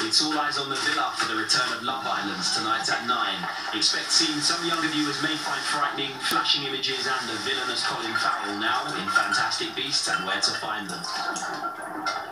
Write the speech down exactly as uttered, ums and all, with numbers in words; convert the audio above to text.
It's all eyes on the villa for the return of Love Islands tonight at nine. Expect scenes some younger viewers may find frightening, flashing images and the villainous Colin Farrell now in Fantastic Beasts and Where to Find Them.